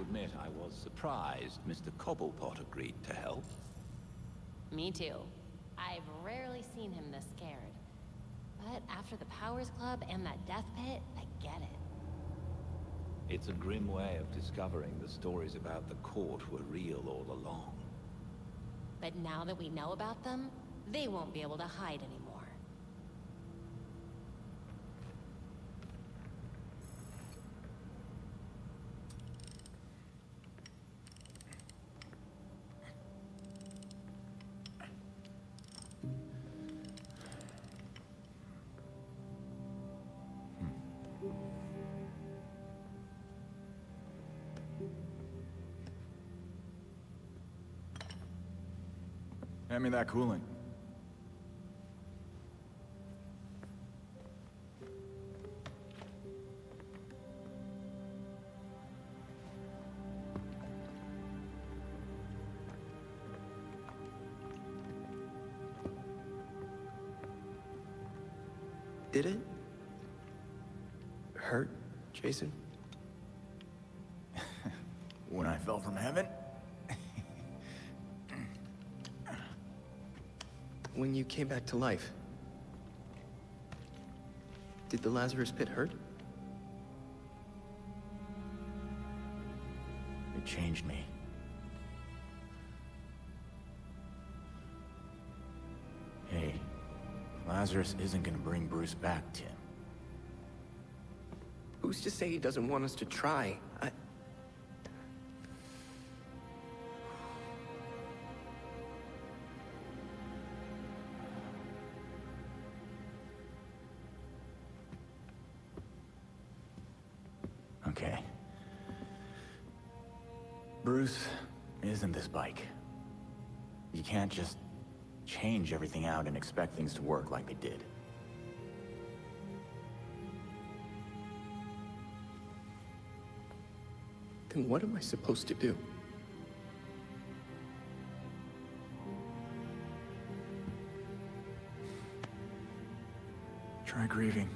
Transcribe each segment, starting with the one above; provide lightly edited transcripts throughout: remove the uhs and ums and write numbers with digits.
admit I was surprised Mr. Cobblepot agreed to help. Me too. I've rarely seen him this scared. But after the Powers Club and that death pit, I get it. It's a grim way of discovering the stories about the court were real all along. But now that we know about them, they won't be able to hide anymore. Hand me that coolant. Did it hurt, Jason? When I fell from heaven? When you came back to life, did the Lazarus pit hurt? It changed me. Hey, Lazarus isn't gonna bring Bruce back, Tim. Who's to say he doesn't want us to try? Okay. Bruce isn't this bike. You can't just change everything out and expect things to work like they did. Then what am I supposed to do? Try grieving.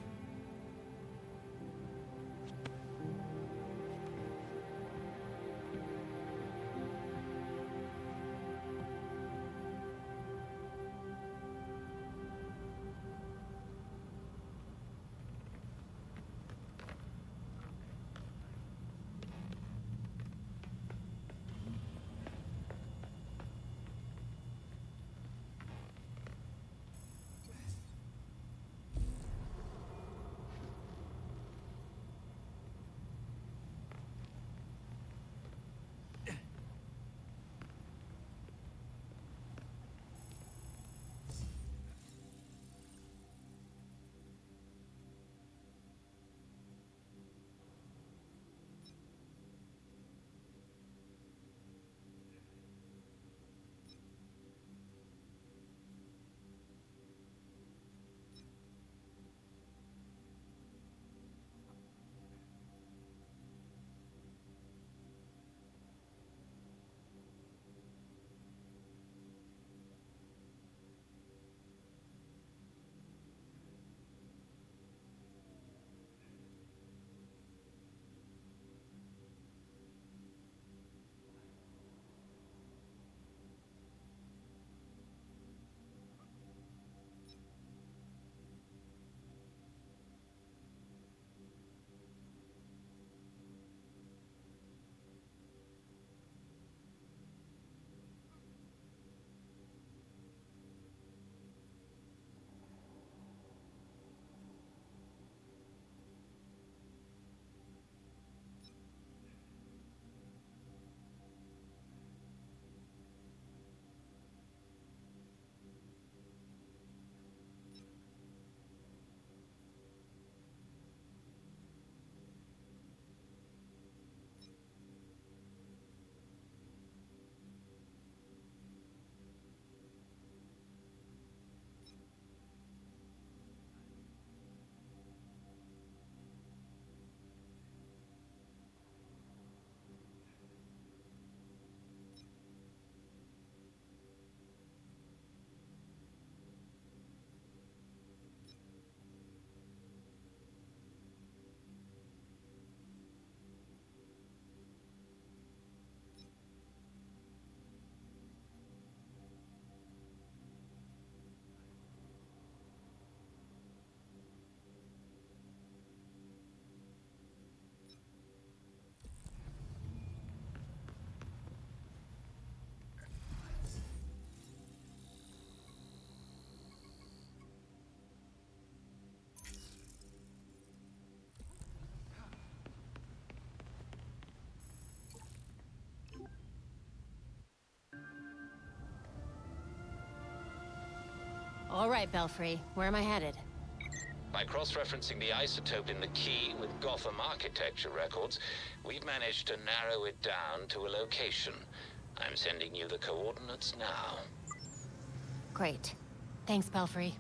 All right, Belfry. Where am I headed? By cross-referencing the isotope in the key with Gotham architecture records, we've managed to narrow it down to a location. I'm sending you the coordinates now. Great. Thanks, Belfry.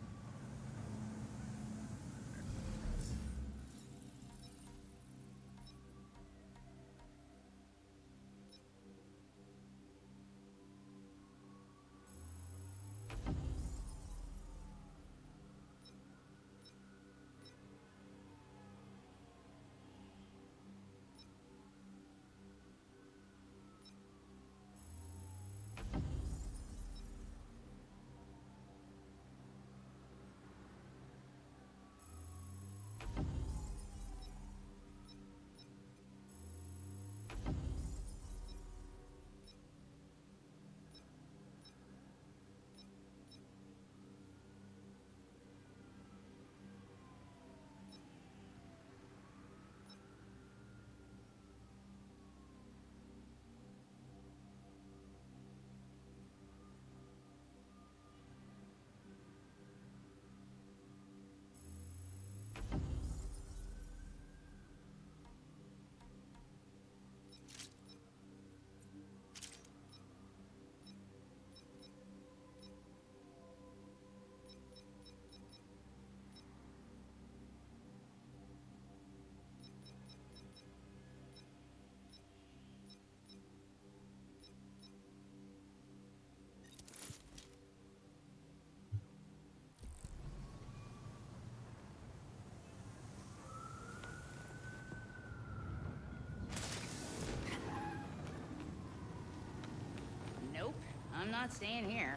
Nope, I'm not staying here.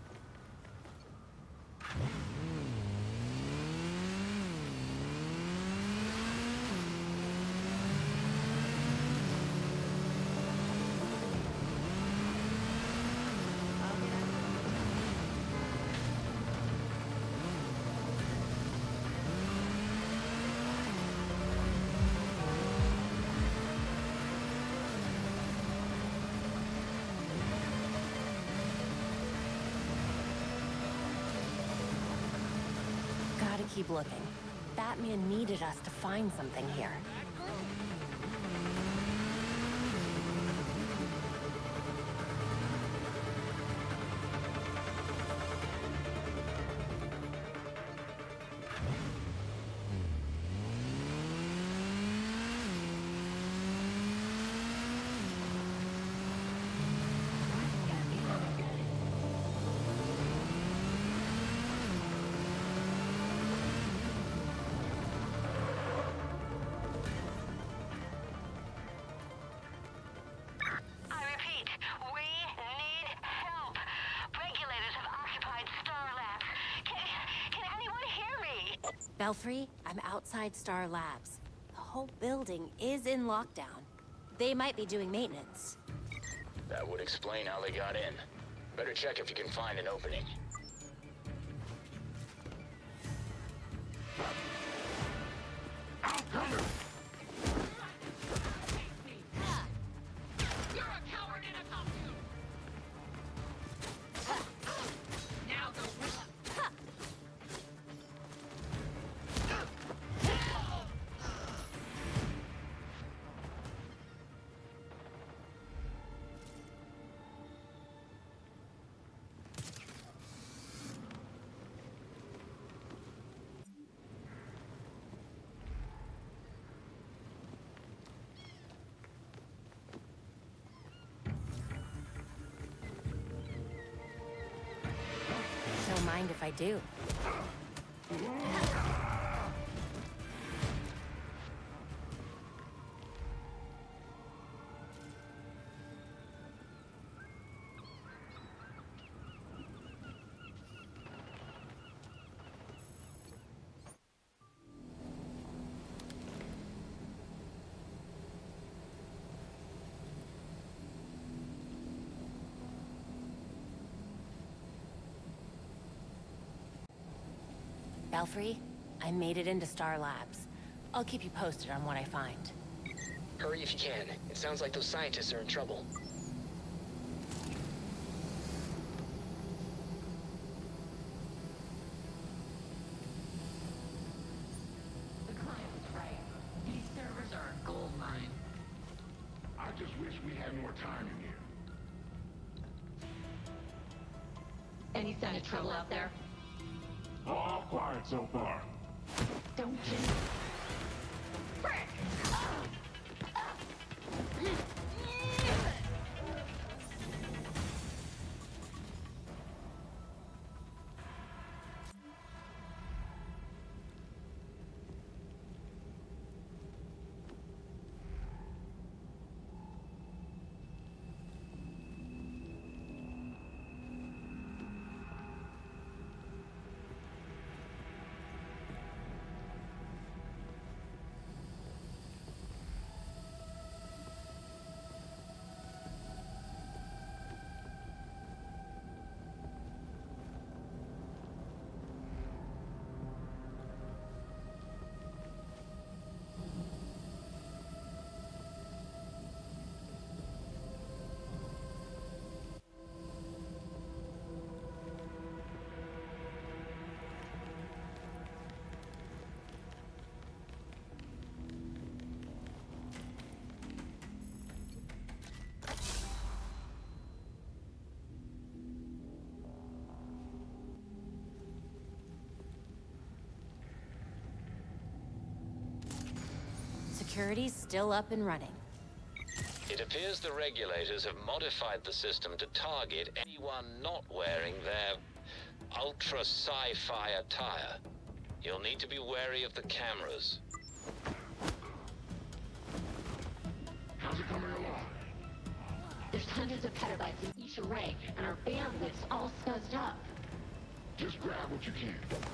Gotta keep looking. Batman needed us to find something here. I repeat, we need help. Regulators have occupied S.T.A.R labs. Can anyone hear me? Belfry, I'm outside S.T.A.R Labs. The whole building is in lockdown. They might be doing maintenance. That would explain how they got in. Better check if you can find an opening. You're a coward and a costume. Now go. Don't mind if I do. Belfry, I made it into S.T.A.R Labs. I'll keep you posted on what I find. Hurry if you can. It sounds like those scientists are in trouble. time in here. Any sign of trouble out there? All quiet so far. Don't you? Frick! Security's still up and running. It appears the regulators have modified the system to target anyone not wearing their ultra sci-fi attire. You'll need to be wary of the cameras. How's it coming along? There's hundreds of petabytes in each array, and our bandwidth's all scuzzed up. Just grab what you can.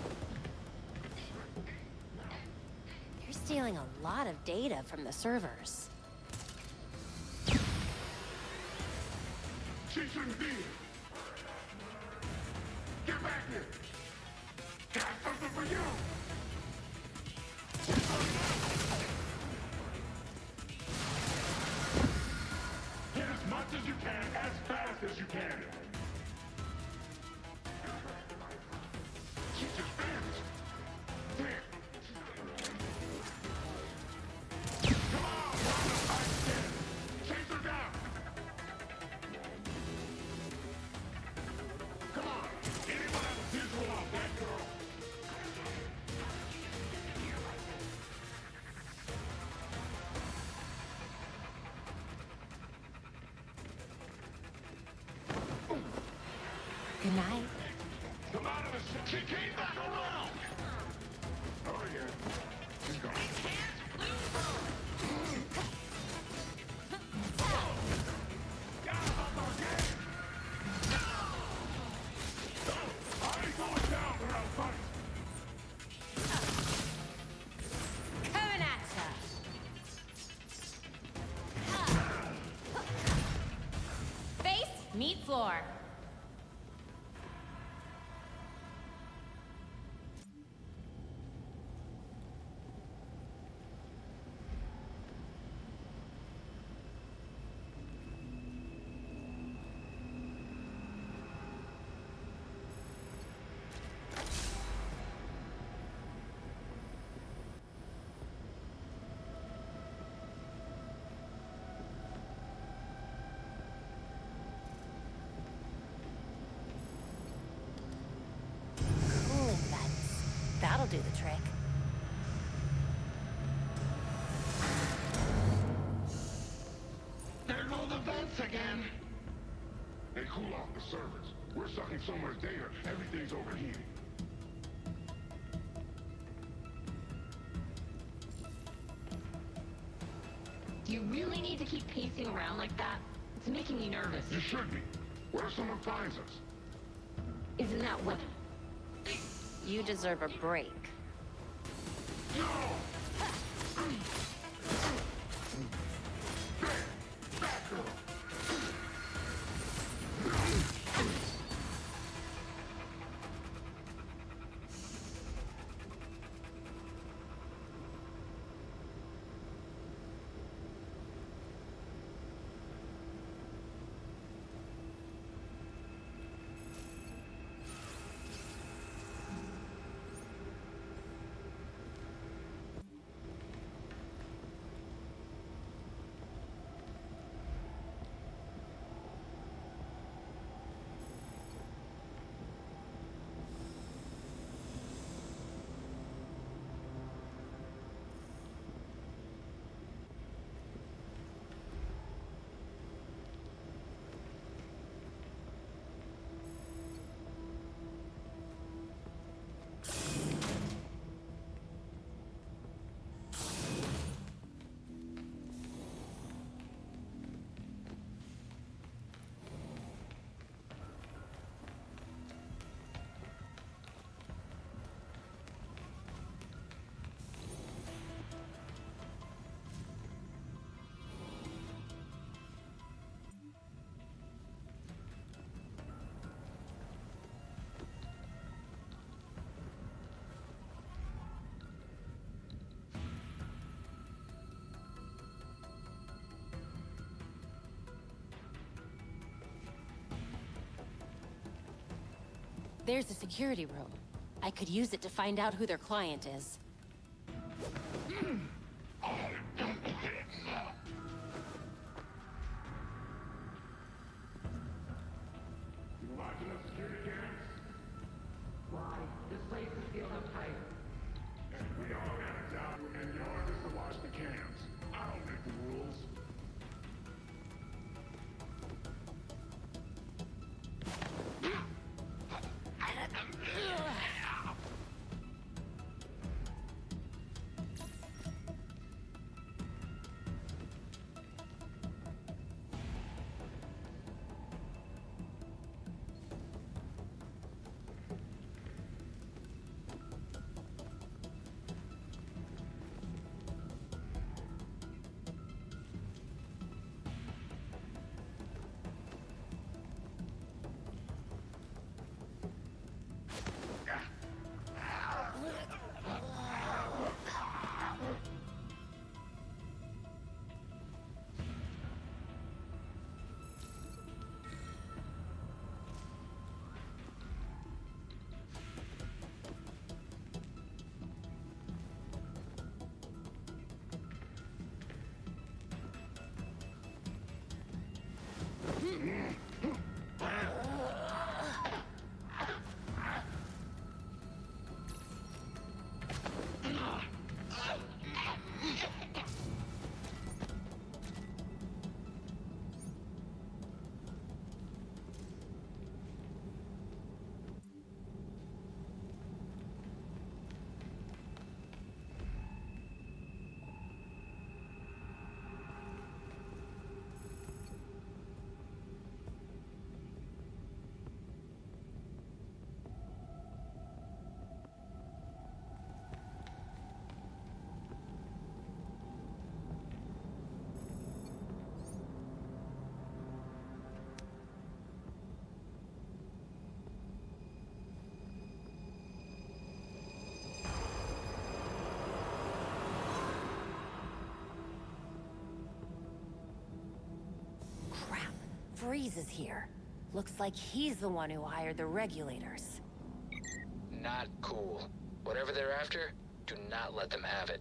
They're stealing a lot of data from the servers. She shouldn't be here. Get back here. Got something for you. Get as much as you can, as fast as you can. She just vanished. There. Come on, run the fight again. Chase her down. Come on. Anyone have a visual on that girl? Good night. Come out of the shit. She came back around. Oh, yeah. She's gone. Got him up our game. I ain't going down without a fight. Coming at ya! Face, meet floor. Cooling vents. That'll do the trick. There go the vents again. They cool off the servers. We're sucking so much data, everything's overheating. Do you really need to keep pacing around like that? It's making me nervous. You should be. What if someone finds us? Isn't that what... You deserve a break. No! Back girl! There's a security room. I could use it to find out who their client is. Freeze is here. Looks like he's the one who hired the regulators. Not cool. Whatever they're after, do not let them have it.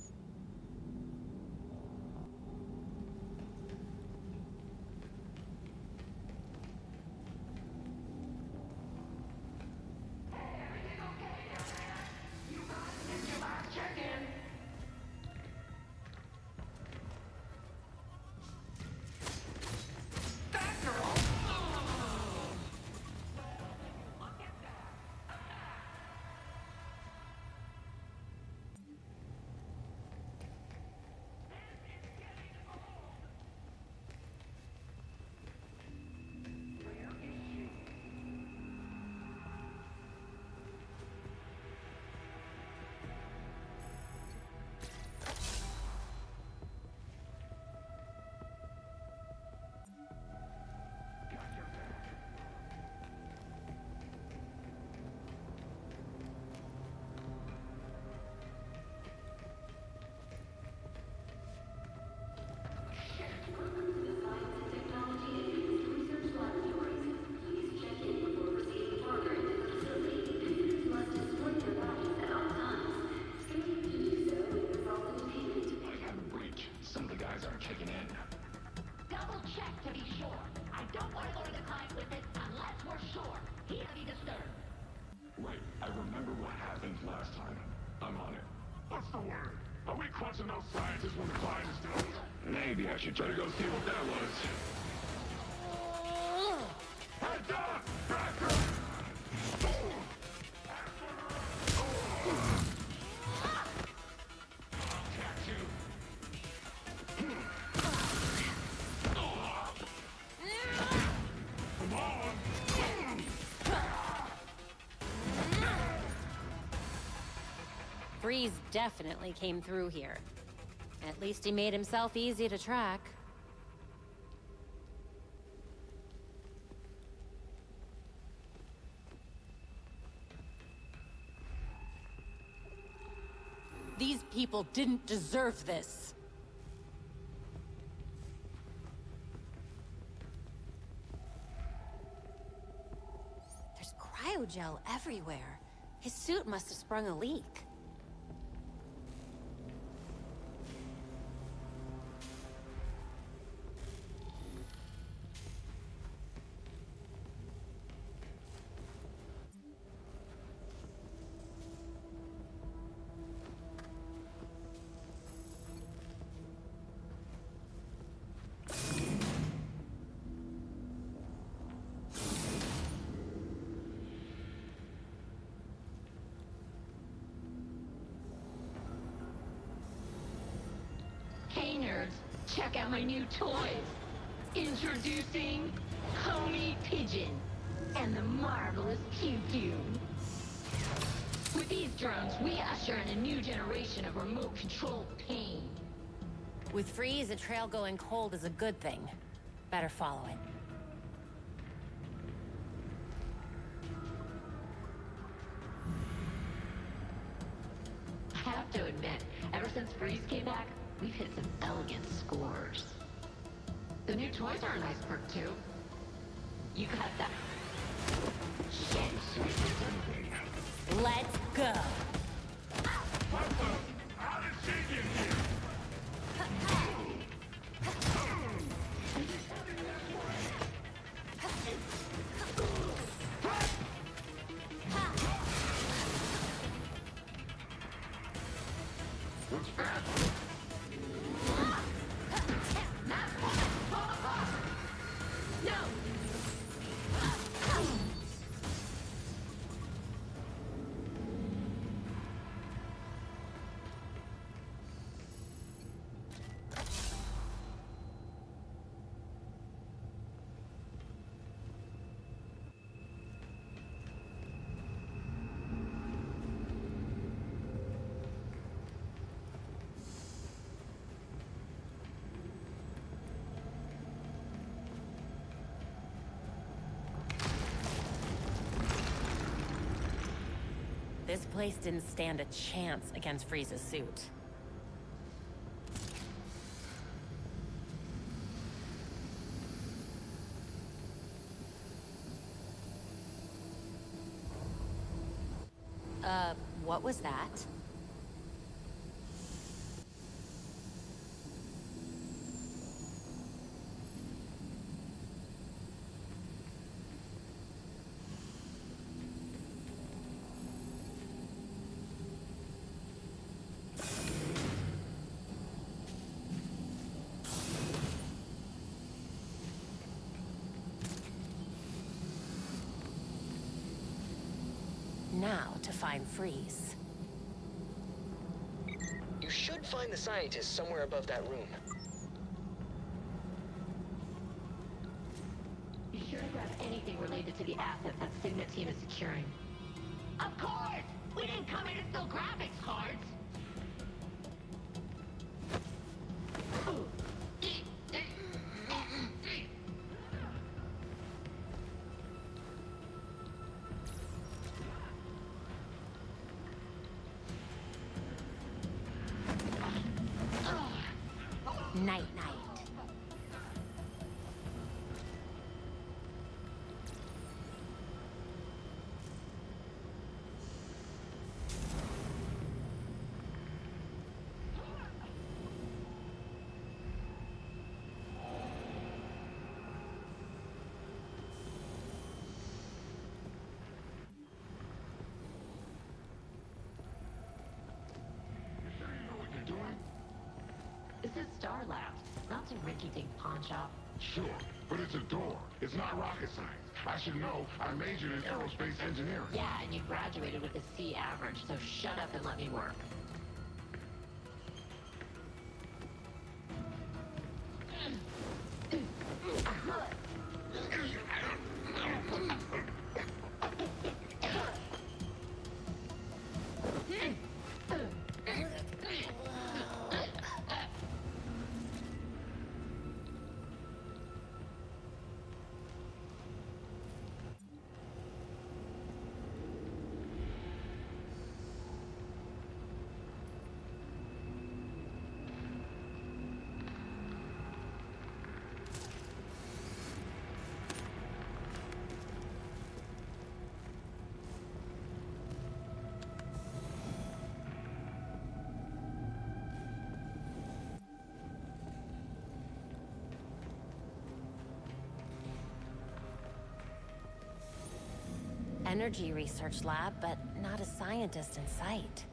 Those scientists when the client is done. Maybe I should try to go see what that was. Heads up! Back up! I'll catch you. Come on! Freeze definitely came through here. At least he made himself easy to track. These people didn't deserve this. There's aerogel everywhere. His suit must have sprung a leak. Hey nerds, check out my new toys. Introducing Coney Pigeon and the marvelous Pew Pew. With these drones, we usher in a new generation of remote-controlled pain. With Freeze, a trail going cold is a good thing. Better follow it. I have to admit, ever since Freeze came back, we've hit some elegant scores. The new toys are a nice perk too. You got that. Let's go! What the? How did she get here? What's that? No! This place didn't stand a chance against Freeze's suit. What was that? Now to find Freeze. You should find the scientist somewhere above that room. Be sure to grab anything related to the asset that Sigma team is securing. Of course! We didn't come here to steal graphics cards! Night night. This is S.T.A.R Labs, not some rinky-dink pawn shop. Sure, but it's a door. It's not rocket science. I should know. I majored in aerospace engineering. Yeah, and you graduated with a C average, so shut up and let me work. energy research lab, but not a scientist in sight.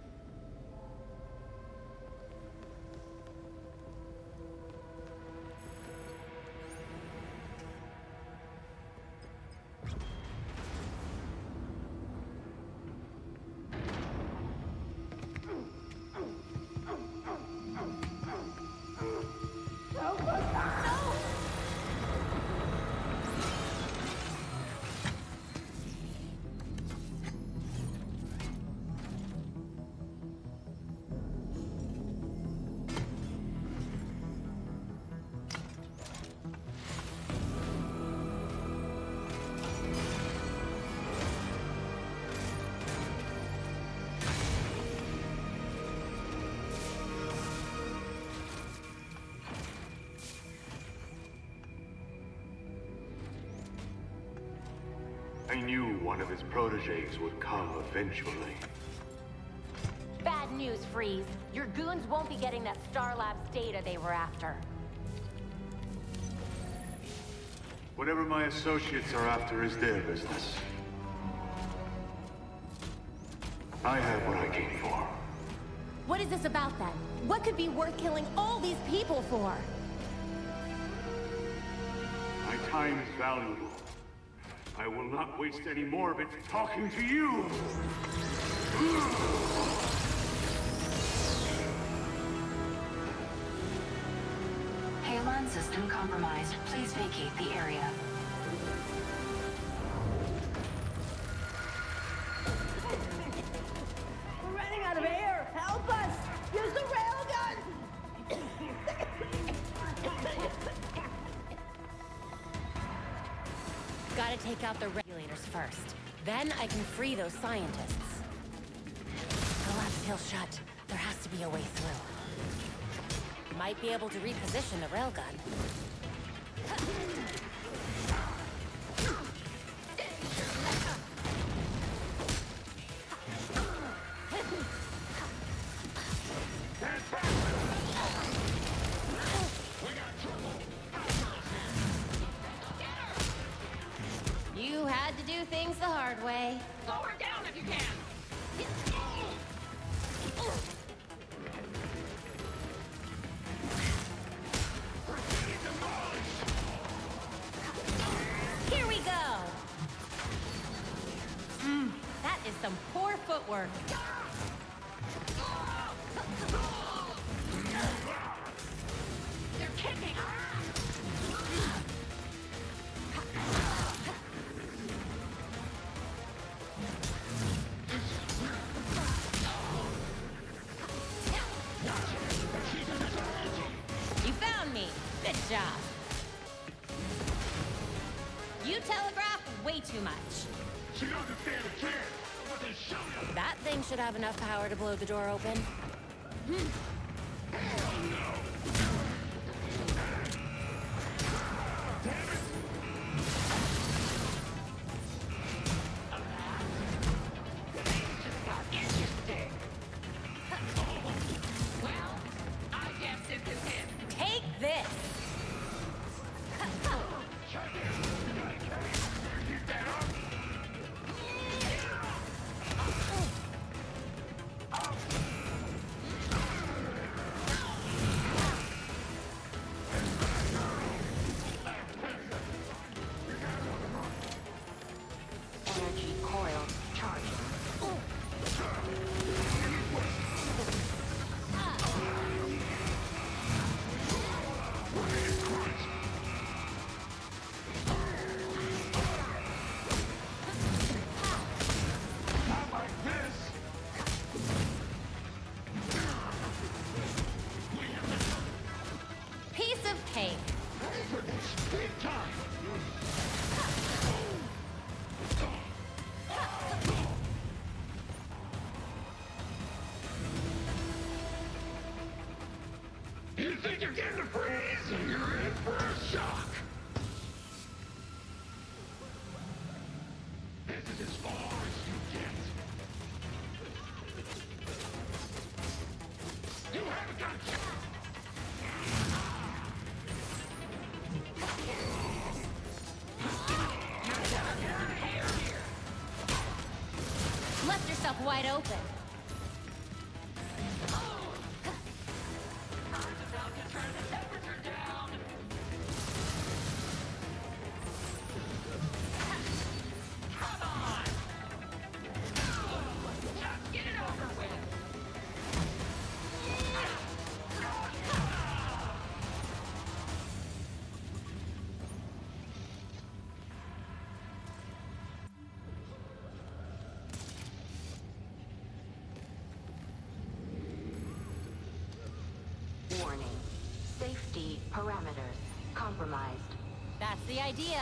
I knew one of his proteges would come eventually. Bad news, Freeze. Your goons won't be getting that S.T.A.R Labs data they were after. Whatever my associates are after is their business. I have what I came for. What is this about then? What could be worth killing all these people for? My time is valuable. I will not waste any more of it talking to you! Halon system compromised. Please vacate the area. We're running out of air! Help us! Use the railgun! Gotta take out the regulators first. Then I can free those scientists. The lab's still shut. There has to be a way through. Might be able to reposition the railgun. You had to do things the hard way. Slow her down if you can! Here we go! That is some poor footwork. They're kicking! You found me. Good job. You telegraph way too much. She doesn't stand a chance. What they show you? That thing should have enough power to blow the door open. Well, I guess this is it. Take this! Energy coils charging. Not like this. Piece of cake. Big time. You think you're getting a breeze? You're in for a shock. This is as far as you get. You haven't got a chance. wide open. Warning. Safety parameters compromised. That's the idea.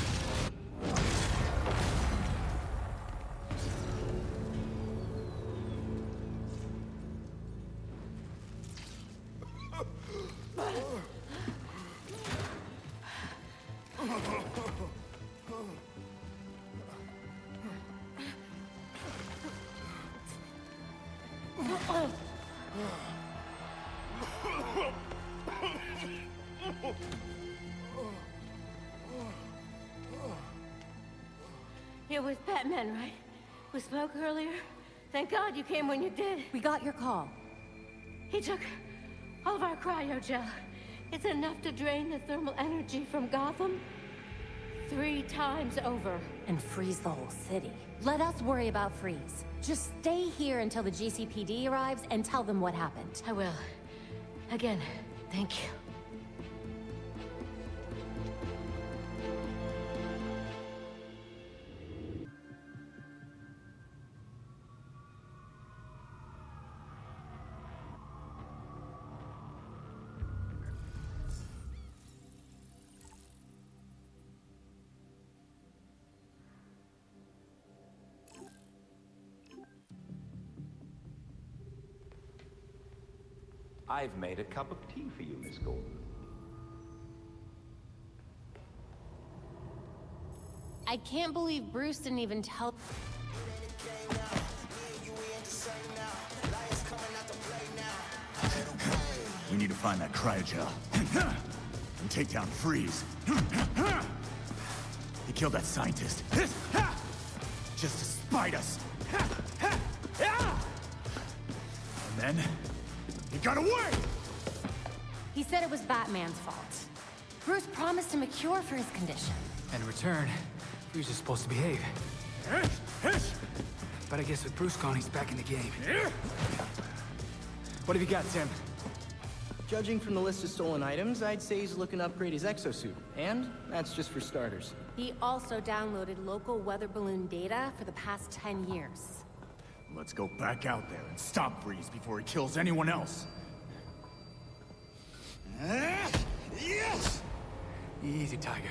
It was Batman, right? We spoke earlier. Thank God you came when you did. We got your call. He took all of our cryogel. It's enough to drain the thermal energy from Gotham 3 times over. And freeze the whole city. Let us worry about Freeze. Just stay here until the GCPD arrives and tell them what happened. I will. Again, thank you. I've made a cup of tea for you, Miss Gordon. I can't believe Bruce didn't even tell... We need to find that cryogel. And take down Freeze. He killed that scientist. Just to spite us. And then... he got away! He said it was Batman's fault. Bruce promised him a cure for his condition. In return, Freeze is supposed to behave. But I guess with Bruce gone, he's back in the game. What have you got, Tim? Judging from the list of stolen items, I'd say he's looking to upgrade his exosuit. And that's just for starters. He also downloaded local weather balloon data for the past 10 years. Let's go back out there and stop Freeze before he kills anyone else. Yes! Easy, Tiger.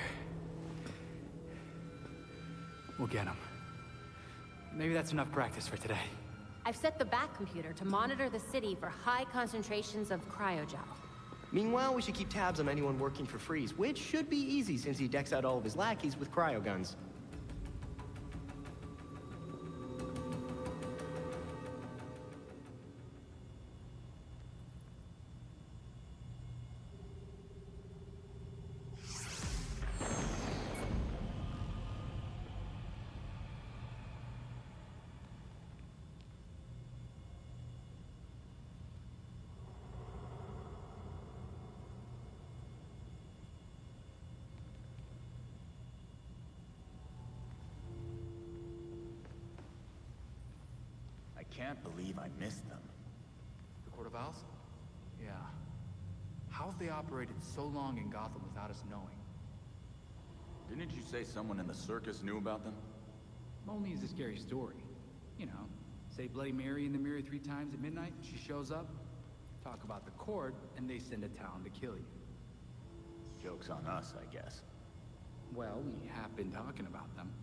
We'll get him. Maybe that's enough practice for today. I've set the back computer to monitor the city for high concentrations of cryogel. Meanwhile, we should keep tabs on anyone working for Freeze, which should be easy since he decks out all of his lackeys with cryoguns. I can't believe I missed them. The Court of Owls? Yeah. How have they operated so long in Gotham without us knowing? Didn't you say someone in the circus knew about them? Only is a scary story. You know, say Bloody Mary in the mirror 3 times at midnight, she shows up, talk about the court, and they send a town to kill you. Joke's on us, I guess. Well, we have been talking about them.